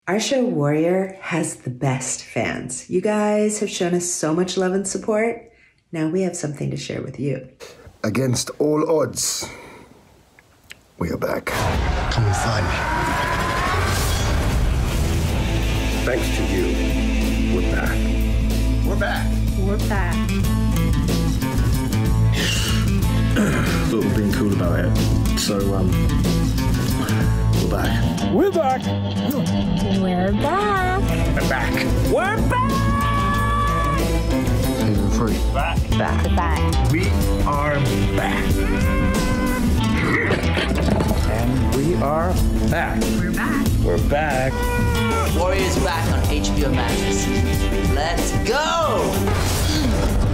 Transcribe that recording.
Our show Warrior has the best fans. You guys have shown us so much love and support. Now we have something to share with you. Against all odds, we are back. Come and find me. Thanks to you, we're back. We're back. We're back. Thought we'd been cool about it. So, we're back. We're back. We're back. We're back. We're back. Season 3. Back. Back. Back. We are back. And we are back. We're back. We're back. Warriors back on HBO Max. Let's go!